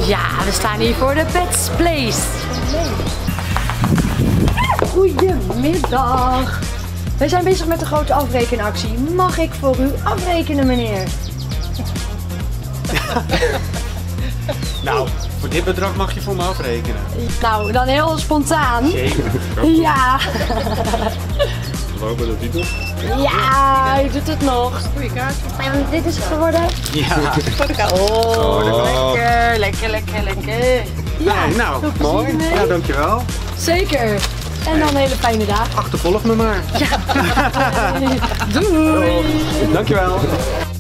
Ja, we staan hier voor de Pets Place. Goedemiddag. We zijn bezig met de grote afrekenactie. Mag ik voor u afrekenen, meneer? Nou, voor dit bedrag mag je voor me afrekenen. Nou, dan heel spontaan. Zeker. Ja. We hopen dat hij doet. Ja, hij doet het nog. Goeie kaart. En dit is het geworden. Ja. Voor de kaart. Oh, lekker. Ja, Nee, nou, veel plezier mooi. ermee. Ja, dankjewel. Zeker. En dan een hele fijne dag. Achtervolg me maar. Doei. Dankjewel.